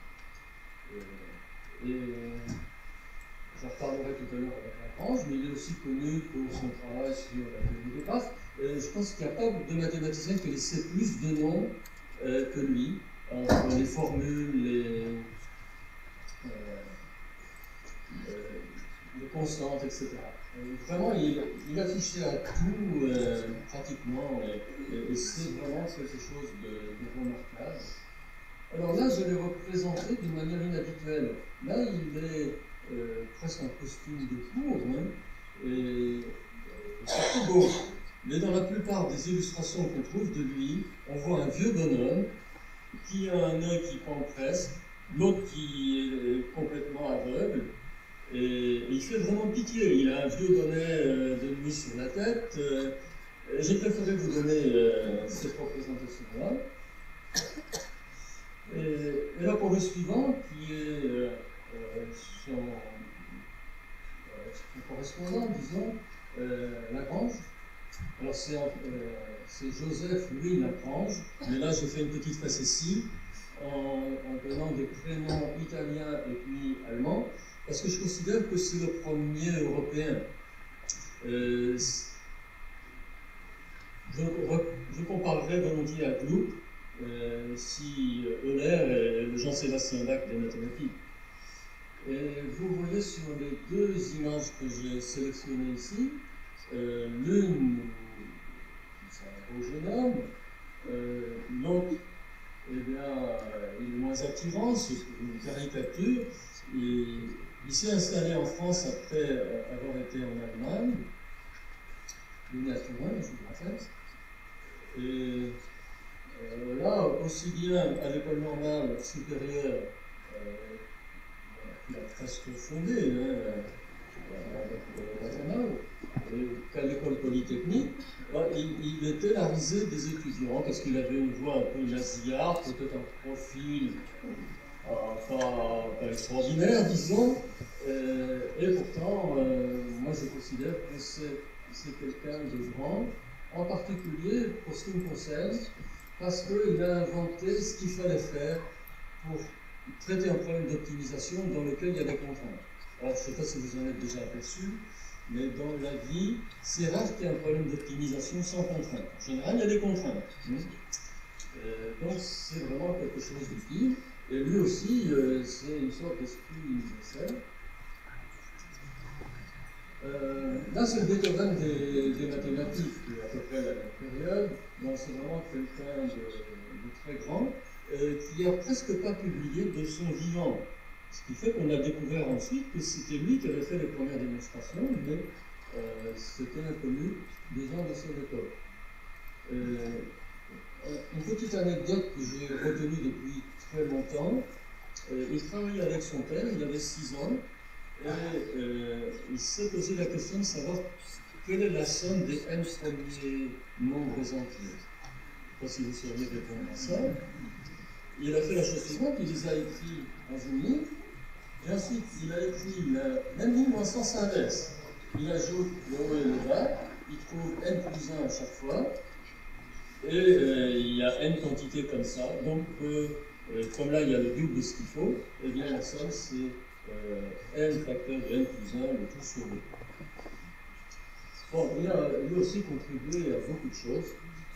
Et j'en reparlerai tout à l'heure avec Lagrange, mais il est aussi connu pour son travail sur la théorie des graphes. Euh, je pense qu'il n'y a pas de mathématicien qui ait plus de noms euh, que lui, entre les formules, les, euh, euh, les constantes, et cetera. Euh, vraiment, il, il a affiché à tout, euh, pratiquement, et, et, et c'est vraiment quelque chose de, de remarquable. Alors là, je l'ai représenté d'une manière inhabituelle. Là, il est euh, presque en costume de cour, hein, et euh, c'est très beau. Mais dans la plupart des illustrations qu'on trouve de lui, on voit un vieux bonhomme qui a un œil qui pend presque, l'autre qui est complètement aveugle, et, et il fait vraiment pitié. Il a un vieux bonnet euh, de nuit sur la tête. Euh, J'ai préféré vous donner euh, cette représentation-là. Et, et là, pour le suivant, qui est euh, euh, son, euh, son correspondant, disons, euh, Lagrange. Alors, c'est euh, Joseph Louis Lagrange, mais là, j'ai fait une petite facétie en, en donnant des prénoms italiens et puis allemands, parce que je considère que c'est le premier européen. Euh, je, je comparerais volontiers à Gluck, Euh, si Euler est le Jean-Sébastien Bach des mathématiques. Et vous voyez sur les deux images que j'ai sélectionnées ici, euh, l'une, c'est un beau jeune homme, euh, l'autre, eh bien, il est moins attirant, c'est une caricature. Et il s'est installé en France après avoir été en Allemagne, il est né à Turin, je vous rappelle. Et Euh, là, aussi bien à l'école normale supérieure, euh, qu'il a presque fondé, hein, avec la Canale, qu'à l'école polytechnique, là, il, il était la risée des étudiants, parce qu'il avait une voix un peu nasillarde, peut-être un profil euh, pas, pas extraordinaire, disons, euh, et pourtant, euh, moi je considère que c'est quelqu'un de grand, en particulier pour ce qui me concerne, parce qu'il a inventé ce qu'il fallait faire pour traiter un problème d'optimisation dans lequel il y a des contraintes. Alors, je ne sais pas si vous en êtes déjà aperçu, mais dans la vie, c'est rare qu'il y ait un problème d'optimisation sans contrainte. En général, il y a des contraintes. Hein. Euh, donc, c'est vraiment quelque chose d'utile. Et lui aussi, euh, c'est une sorte d'esprit universel. Euh, là, c'est le Beethoven des, des mathématiques, à peu près la même période. Donc, c'est vraiment quelqu'un de, de très grand, euh, qui n'a presque pas publié de son vivant. Ce qui fait qu'on a découvert ensuite que c'était lui qui avait fait les premières démonstrations, mais euh, c'était inconnu des gens de son époque. Euh, une petite anecdote que j'ai retenue depuis très longtemps. Euh, il travaillait avec son père, il avait six ans. Et euh, il s'est posé la question de savoir quelle est la somme des n premiers nombres entiers. pas si vous sauriez répondre à ça. Il a fait la chose suivante, il les a écrits dans une ligne, et ensuite il a écrit la même ligne dans le sens inverse. Il ajoute le haut et le bas, il trouve n plus un à chaque fois, et euh, il y a n quantités comme ça. Donc, euh, euh, comme là il y a le double de ce qu'il faut, et bien la somme c'est euh, n facteur de n plus un, le tout sur deux. Bon, il a lui aussi contribué à beaucoup de choses.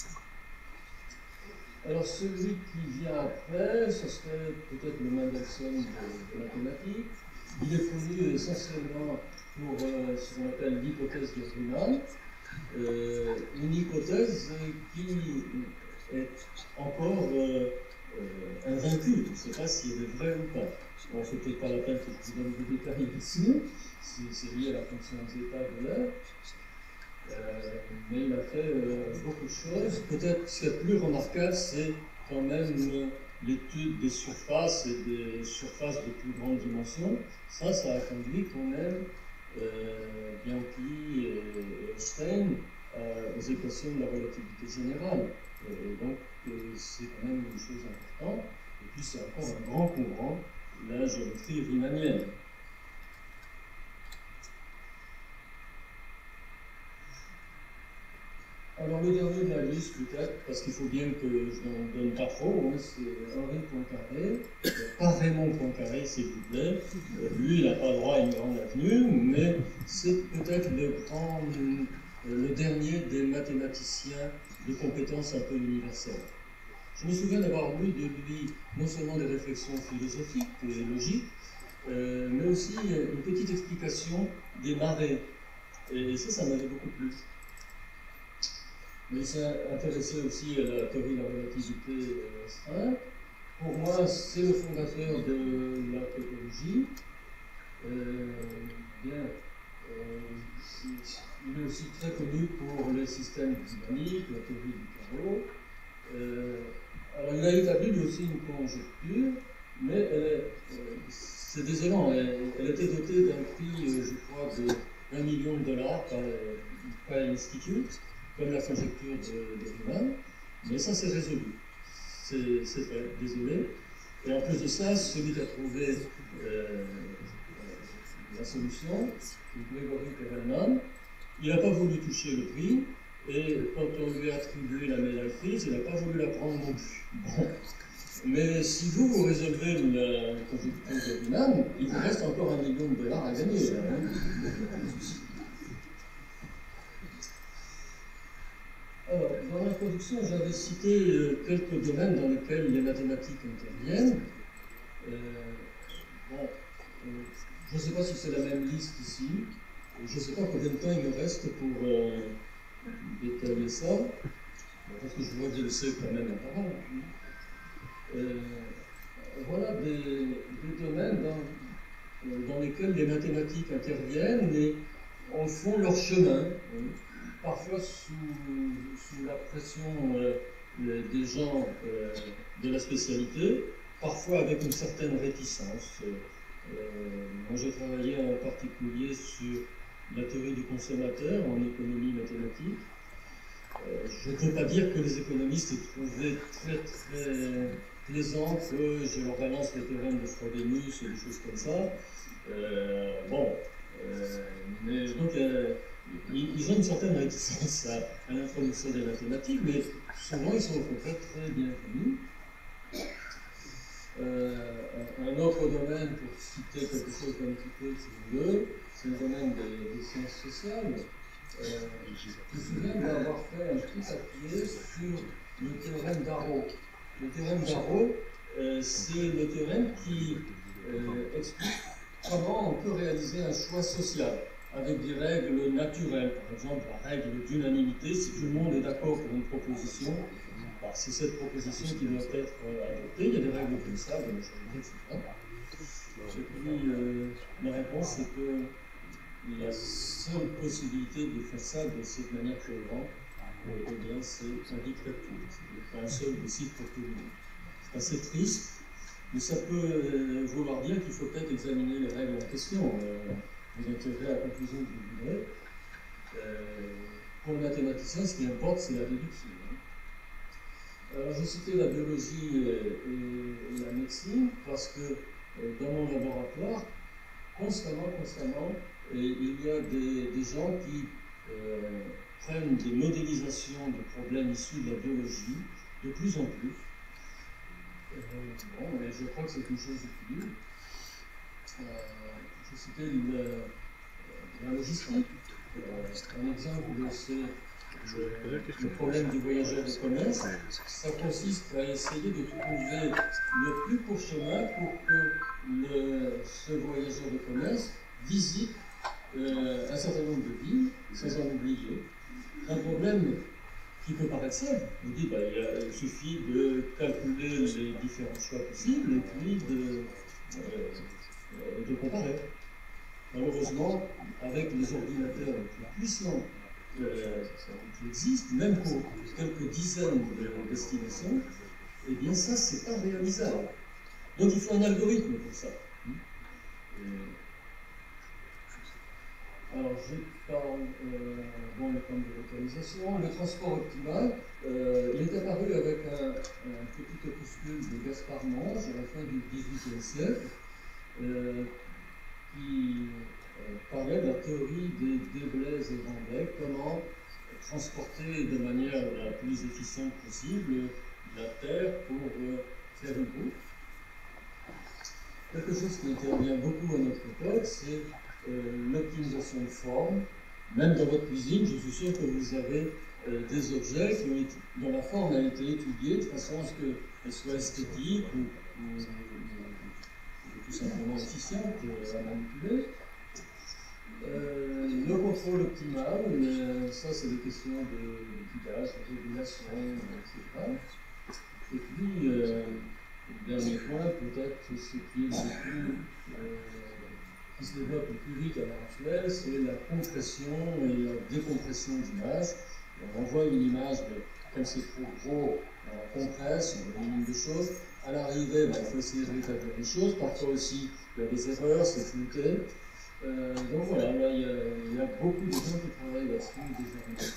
Alors, celui qui vient après, ce serait peut-être le Mendelssohn de, de mathématiques. Il est connu essentiellement pour euh, ce qu'on appelle l'hypothèse de Riemann, euh, une hypothèse qui est encore euh, euh, invaincue. Je ne sais pas si elle est vraie ou pas. Bon, c'est peut-être pas la peine que je vous donne des détails ici, c'est lié à la fonction zeta de l'air. Euh, mais il a fait euh, beaucoup de choses. Peut-être ce qui est plus remarquable, c'est quand même euh, l'étude des surfaces et des surfaces de plus grande dimension. Ça, ça a conduit quand même euh, Bianchi et Einstein euh, aux équations de la relativité générale. Euh, donc, euh, c'est quand même une chose importante. Et puis, c'est encore un grand courant, la géométrie riemannienne. Alors le dernier de la liste peut-être, parce qu'il faut bien que je n'en donne pas trop, hein, c'est Henri Poincaré, pas Raymond Poincaré s'il vous plaît. Euh, lui il n'a pas droit à une grande avenue, mais c'est peut-être le grand, euh, le dernier des mathématiciens de compétences un peu universelles. Je me souviens d'avoir lu de lui non seulement des réflexions philosophiques et logiques, euh, mais aussi une petite explication des marées. Et ça, ça m'avait beaucoup plu. Mais il s'est intéressé aussi à la théorie de la relativité restreinte. Pour moi, c'est le fondateur de la topologie. Euh, bien, euh, il est aussi très connu pour les systèmes dynamiques, la théorie du carreau. Euh, alors, il a établi lui aussi une conjecture, mais elle est, euh, c'est désolant, elle, elle était dotée d'un prix, euh, je crois, de un million de dollars par, par l'Institut, comme la conjecture de, de Riemann, mais ça c'est résolu. C'est fait, désolé. Et en plus de ça, celui qui a trouvé euh, la solution, Grégory Perelman, il n'a pas voulu toucher le prix, et quand on lui a attribué la médaille prise, il n'a pas voulu la prendre non plus. Bon. Mais si vous, vous résolvez la conjecture de Riemann, il vous reste encore un million de dollars à gagner. Là, hein. Alors, dans l'introduction, j'avais cité euh, quelques domaines dans lesquels les mathématiques interviennent. Euh, bon, euh, je ne sais pas si c'est la même liste ici. Je ne sais pas combien de temps il me reste pour euh, détailler ça. Bon, parce que je vois que je le sais quand même en parole. Euh, voilà des, des domaines dans, dans lesquels les mathématiques interviennent et en font leur chemin. Hein. Parfois sous, sous la pression euh, des gens euh, de la spécialité, parfois avec une certaine réticence. Euh, moi j'ai travaillé en particulier sur la théorie du consommateur en économie mathématique. Euh, je ne peux pas dire que les économistes aient trouvé très très plaisant que je leur balance les théorèmes de Frobenius et des choses comme ça. Euh, bon, euh, mais donc euh, ils ont une certaine réticence à, à l'introduction des mathématiques, mais souvent ils sont au contraire très bien connus. Euh, un autre domaine, pour citer quelque chose d'un petit peu, si vous voulez, c'est le domaine des, des sciences sociales. Euh, je me souviens d'avoir fait un petit papier sur le théorème d'Arrow. Le théorème d'Arrow, euh, c'est le théorème qui euh, explique comment on peut réaliser un choix social avec des règles naturelles. Par exemple, la règle d'unanimité, si tout le monde est d'accord pour une proposition, bah, c'est cette proposition qui doit être euh, adoptée. Il y a des règles comme ça, de majorité, et cetera. Et puis, euh, la réponse, c'est que la seule possibilité de faire ça de cette manière cohérente, eh bien, c'est un dictature. C'est un seul possible pour tout le monde. C'est assez triste, mais ça peut vouloir dire qu'il faut peut-être examiner les règles en question. Euh, vous en tirerez la conclusion que vous voudrez. Euh, pour le mathématicien, ce qui importe, c'est la déduction. Alors, j'ai cité la biologie et, et la médecine parce que euh, dans mon laboratoire, constamment, constamment, et il y a des, des gens qui euh, prennent des modélisations de problèmes issus de la biologie de plus en plus. Euh, bon, et je crois que c'est une chose utile. Euh, je citais le, la logistique. Euh, un exemple, c'est le, le problème du voyageur de commerce. Ça consiste à essayer de trouver le plus court chemin pour que le, ce voyageur de commerce visite euh, un certain nombre de villes sans en oublier. Un problème qui peut paraître simple. Vous dites, bah, il, a, il suffit de calculer les différents choix possibles et puis de, euh, de comparer. Malheureusement, avec les ordinateurs les plus puissants euh, qui existent, même pour quelques dizaines de destinations, eh bien ça, c'est pas réalisable. Donc il faut un algorithme pour ça. Et, alors, je parle, euh, bon, le problème de localisation, le transport optimal. Euh, il est apparu avec un, un petit opuscule de Gaspard Monge à la fin du dix-huitième siècle, euh, qui euh, parlait de la théorie des Desblais et Vendée, comment transporter de manière la plus efficiente possible la terre pour euh, faire une route. Quelque chose qui intervient beaucoup à notre époque, c'est euh, l'optimisation de forme. Même dans votre cuisine, je suis sûr que vous avez euh, des objets qui ont été, dont la forme a été étudiée de façon à ce qu'elle soit esthétique ou, ou, ou, ou tout simplement efficiente euh, à manipuler. Euh, le contrôle optimal, mais ça c'est des questions d'équipage, de, de régulation, et cetera. Et puis, euh, dernier point, peut-être ce qui est le plus, euh, qui se développe le plus vite à l'heure actuelle, c'est la compression et la décompression d'image. On envoie une image, mais comme c'est trop gros, on compresse, on élimine des choses. À l'arrivée, ben, il faut essayer de rétablir les choses. Parfois aussi, il y a des erreurs, c'est flouté. Euh, donc voilà, là, il, y a, il y a beaucoup de gens qui travaillent là-dessus désormais.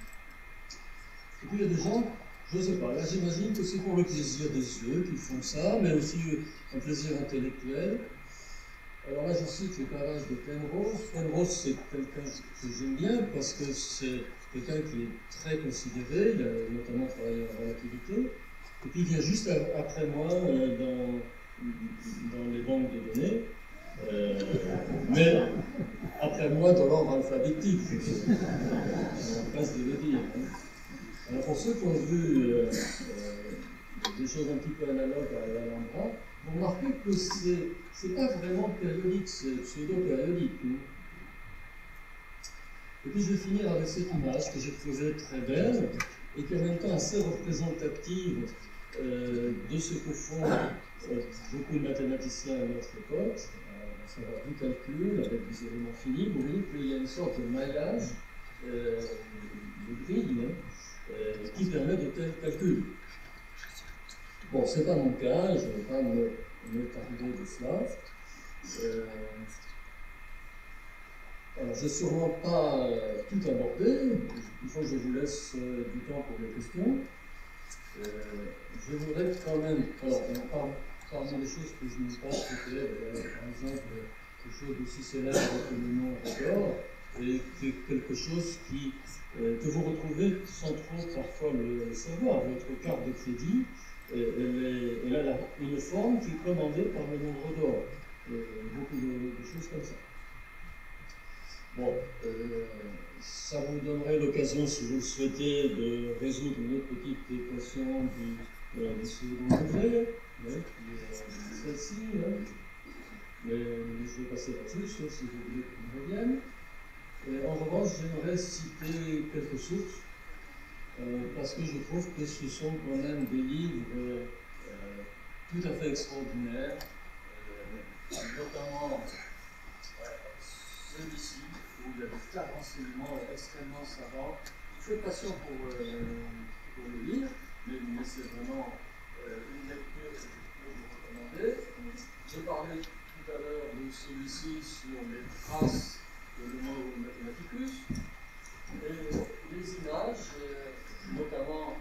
Et puis il y a des gens, je ne sais pas, là j'imagine que c'est pour le plaisir des yeux qu'ils font ça, mais aussi un plaisir intellectuel. Alors là je cite les pages de Penrose. Penrose c'est quelqu'un que j'aime bien parce que c'est quelqu'un qui est très considéré, il a notamment travaillé en relativité, et puis il vient juste après moi euh, dans, dans les banques de données. Euh, mais après moi dans l'ordre alphabétique, on passe de le dire. Hein. Alors pour ceux qui ont vu euh, euh, des choses un petit peu analogues à l'Alhambra, vous remarquez que c'est c'est pas vraiment périodique, c'est pseudo-périodique. Hein. Et puis je vais finir avec cette image que j'ai trouvée très belle et qui est en même temps assez représentative euh, de ce que font euh, beaucoup de mathématiciens à notre époque. Ça va du calcul avec des éléments finis. Vous voyez qu'il y a une sorte de maillage, euh, de grille, hein, euh, qui permet de tels calculs. Bon, ce n'est pas mon cas, je ne vais pas me, me tarder de cela. Euh, alors, je n'ai sûrement pas euh, tout abordé. Il faut que je vous laisse euh, du temps pour les questions. Euh, je voudrais quand même. Alors, on parle. Parmi les choses que je n'ai pas traitées, par exemple, quelque chose d'aussi célèbre que le nom Rodor, et quelque chose qui, euh, que vous retrouvez sans trop parfois le savoir. Votre carte de crédit, elle, est, elle a la, une forme qui est commandée par le nom Rodor. Beaucoup de, de choses comme ça. Bon, euh, ça vous donnerait l'occasion, si vous le souhaitez, de résoudre une autre petite équation du, euh, du second degré. Ouais, euh, celle-ci, hein. Mais je vais passer là-dessus, sauf si vous voulez qu'on revienne. Et en revanche, j'aimerais citer quelques sources, euh, parce que je trouve que ce sont quand même des livres euh, tout à fait extraordinaires, euh, notamment euh, celui-ci, où il y a des tas d'enseignements extrêmement savants. Il faut être patient pour, euh, pour le lire, mais, mais c'est vraiment euh, une lecture que je peux vous recommander. Je parlais tout à l'heure de celui-ci sur les traces de l'Homo mathématicus, et les images, euh, notamment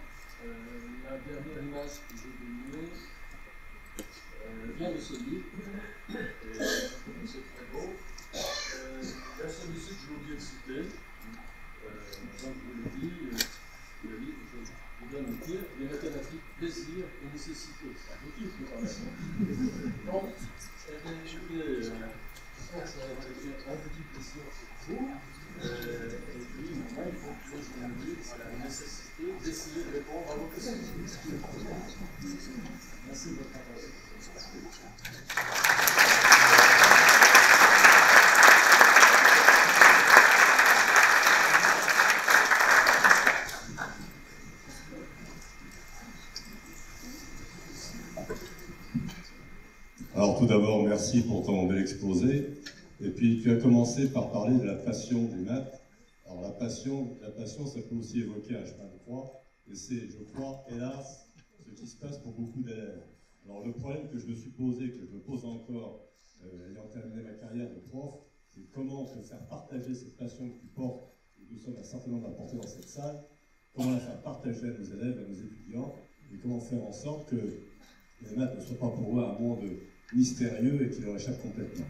Euh, la dernière image que j'ai donnée euh, vient de ce livre. C'est très beau. Euh, il y a celui-ci que j'ai oublié de citer. Euh, comme je vous l'ai dit, euh, le livre, je vous donne le titre, les mathématiques, plaisir et nécessité. C'est un beau titre quand même. Donc, écoutez, ça, ça va être un petit plaisir pour vous. Euh, et puis, maintenant, il faut que je vous dise la nécessité d'essayer de répondre à vos questions. Merci de votre attention. Alors tout d'abord, merci pour ton bel exposé. Et puis tu as commencé par parler de la passion des maths. Alors la passion, la passion, ça peut aussi évoquer un chemin de croix. Et c'est, je crois, hélas, ce qui se passe pour beaucoup d'élèves. Alors le problème que je me suis posé, que je me pose encore, euh, ayant terminé ma carrière de prof, c'est comment te faire partager cette passion que tu portes, et nous sommes un certain nombre à porter dans cette salle, comment la faire partager à nos élèves, à nos étudiants, et comment faire en sorte que les maths ne soient pas pour eux un monde mystérieux et qui leur échappe complètement.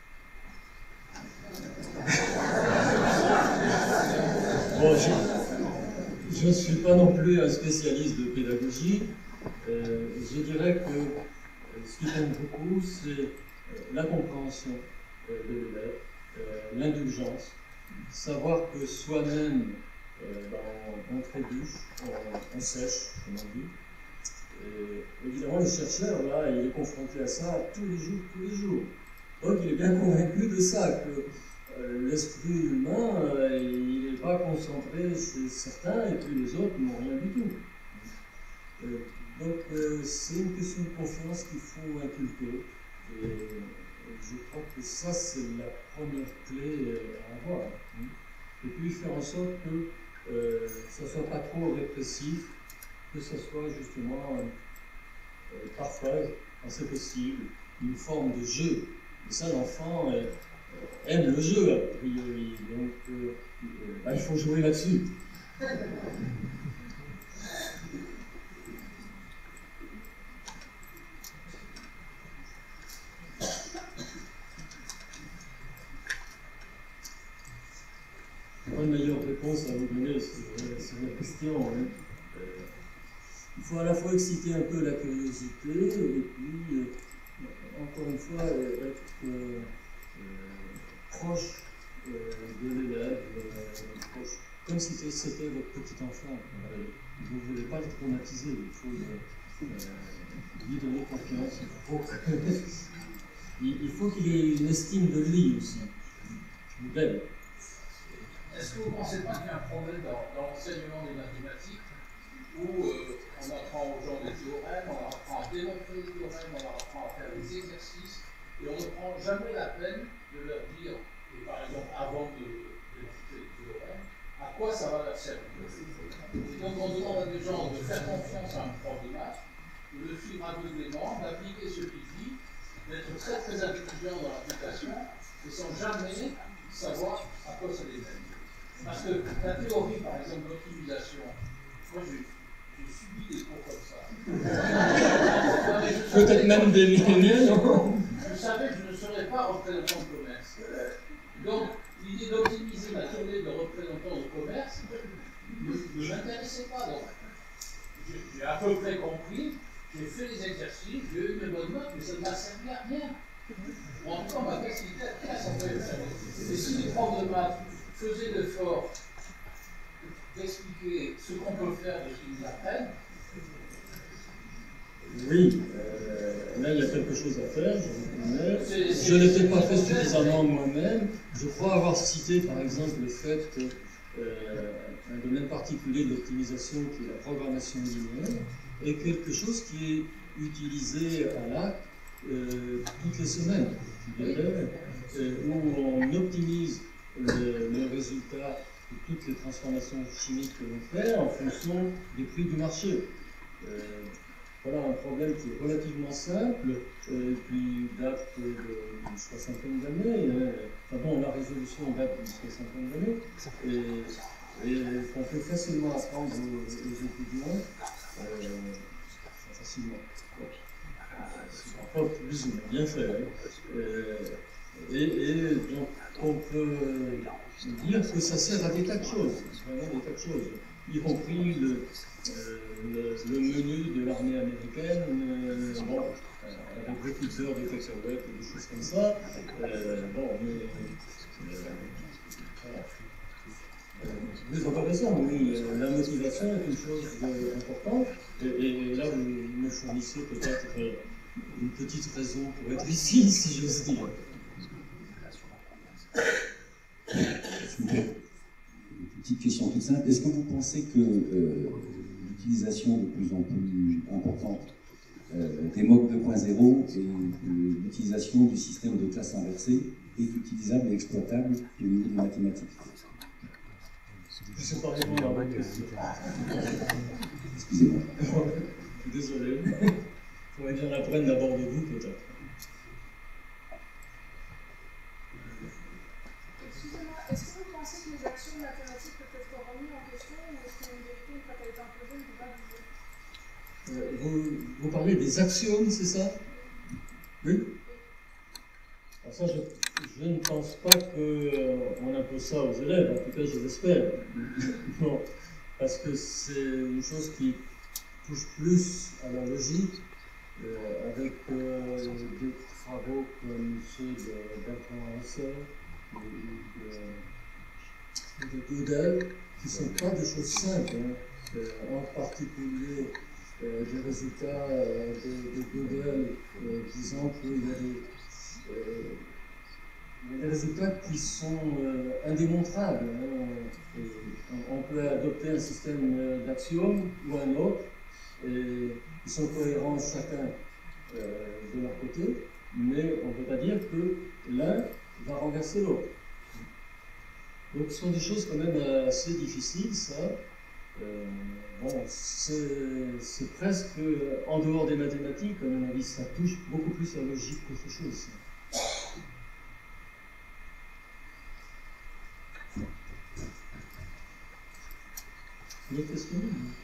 Bon, je ne suis pas non plus un spécialiste de pédagogie. Euh, je dirais que euh, ce qui compte beaucoup, c'est euh, la compréhension euh, de l'élève, euh, l'indulgence, savoir que soi-même, euh, ben, on trébuche, on, on sèche, comme on dit. Et évidemment, le chercheur, là, il est confronté à ça tous les jours, tous les jours. Donc, il est bien convaincu de ça, que euh, l'esprit humain, euh, il n'est pas concentré chez certains, et puis les autres n'ont rien du tout. Euh, donc, euh, c'est une question de confiance qu'il faut inculquer. Et, et je crois que ça, c'est la première clé à avoir. Et puis, faire en sorte que euh, ça ne soit pas trop répressif, que ce soit justement, euh, parfois, quand c'est possible, une forme de jeu. Et ça, l'enfant euh, aime le jeu, a priori. Donc, euh, euh, bah, il faut jouer là-dessus. Pas de meilleure réponse à vous donner sur, sur la question. Hein. Euh, il faut à la fois exciter un peu la curiosité et puis, euh, encore une fois, euh, être euh, euh, proche euh, de l'élève, euh, proche, comme si c'était votre petit enfant. Euh, vous ne voulez pas le traumatiser, il faut euh, euh, lui donner confiance. Il faut que- il faut qu'il ait une estime de lui aussi, belle. Est-ce que vous ne pensez pas qu'il y a un problème dans, dans l'enseignement des mathématiques où euh, on apprend aux gens des théorèmes, on leur apprend à démontrer les théorèmes, on leur apprend à faire des exercices, et on ne prend jamais la peine de leur dire, et par exemple avant de d'écouter les théorèmes, à quoi ça va leur servir. Et donc on demande à des gens de faire confiance à un prof de maths, de le suivre aveuglément, d'appliquer ce qu'il dit, d'être très très intelligent dans l'application, et sans jamais savoir à quoi ça les mène. Parce que la théorie, par exemple, d'optimisation, moi j'ai subi des cours comme ça. Peut-être même des milliers, non? Je savais que je ne serais pas représentant de commerce. Donc, l'idée d'optimiser ma tournée de représentant de commerce ne, ne m'intéressait pas. Donc, j'ai à peu près compris, j'ai fait les exercices, j'ai eu mes bonnes notes, mais ça ne m'a servi à rien. Ou en tout cas, ma facilité à rien, ça peut être. Et si les profs de maths faisaient l'effort d'expliquer ce qu'on peut faire de ce qu'ils nous apprennent. Oui, euh, là il y a quelque chose à faire, je reconnais. Je ne l'ai peut-être pas fait suffisamment moi-même. Je crois avoir cité par exemple le fait que euh, un domaine particulier de l'optimisation qui est la programmation linéaire est quelque chose qui est utilisé à l'acte euh, toutes les semaines, je dirais, euh, où on optimise le, le résultat de toutes les transformations chimiques que l'on fait en fonction des prix du marché. Euh, voilà un problème qui est relativement simple, euh, qui date d'une soixantaine d'années. Hein. Enfin bon, la résolution date d'une soixantaine d'années, et, et qu'on peut facilement apprendre aux, aux étudiants. euh, facilement. C'est parfois plus ou moins bien fait. Hein. Euh, et, et donc on peut dire que ça sert à des tas de choses, vraiment des tas de choses, y compris le, euh, le, le menu de l'armée américaine, euh, bon, euh, avec beaucoup d'heures de cacahuètes et des choses comme ça. Euh, bon, mais euh, voilà. Euh, vous avez raison, oui, la motivation est une chose euh, importante, et, et là vous me fournissez peut-être euh, une petite raison pour être ici, si j'ose dire. Une petite question toute simple. Est-ce que vous pensez que euh, l'utilisation de plus en plus importante euh, des M O C deux point zéro et euh, l'utilisation du système de classe inversée est utilisable et exploitable au niveau des mathématiques? Je ne sais pas répondre à votre question. Excusez-moi. Je suis désolé. Il faudrait que j'en apprenne d'abord de vous, peut-être. Excusez-moi, est-ce que vous pensez que les actions mathématiques peuvent être remises en question ou est-ce qu'il y a une vérité une fois qu'elle est imposée, on ne peut pas bouger? Euh, vous, vous parlez des axiomes, c'est ça? Oui? Alors ça, je, je ne pense pas qu'on euh, impose ça aux élèves, en tout cas je l'espère. Non, parce que c'est une chose qui touche plus à la logique, euh, avec euh, des travaux comme ceux de Bertrand Russell ou de, de Gödel, qui ne sont pas des choses simples, hein. euh, en particulier euh, des résultats euh, de, de Gödel euh, disant qu'il y a des Euh, il y a des résultats qui sont euh, indémontrables. Hein. On, on peut adopter un système d'axiomes ou un autre, et ils sont cohérents chacun euh, de leur côté, mais on ne peut pas dire que l'un va renverser l'autre. Donc ce sont des choses quand même assez difficiles, ça. Euh, bon, c'est presque en dehors des mathématiques, à mon avis, ça touche beaucoup plus la logique qu'autre chose. Une autre question?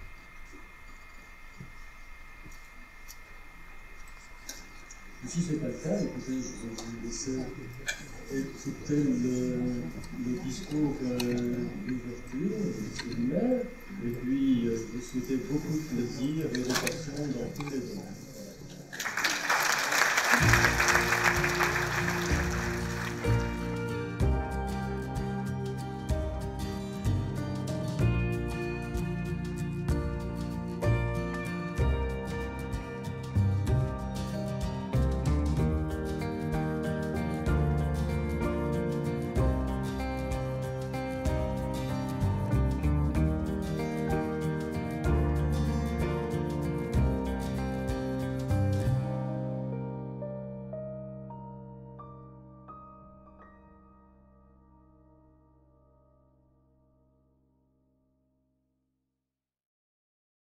Si ce n'est pas le cas, écoutez, je vais vous laisser écouter le, le discours euh, d'ouverture du séminaire, et puis euh, vous souhaitez beaucoup de plaisir et de passion dans tous les domaines.